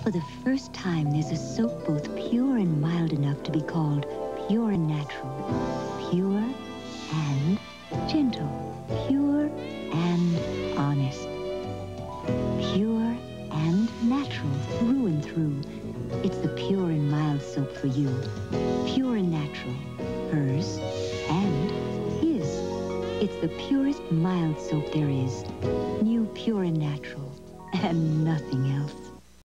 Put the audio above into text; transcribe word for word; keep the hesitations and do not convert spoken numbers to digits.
For the first time, there's a soap both pure and mild enough to be called pure and natural. Pure and gentle. Pure and honest. Pure and natural, through and through. It's the pure and mild soap for you. Pure and natural. Hers and his. It's the purest mild soap there is. New Pure and Natural. And nothing else.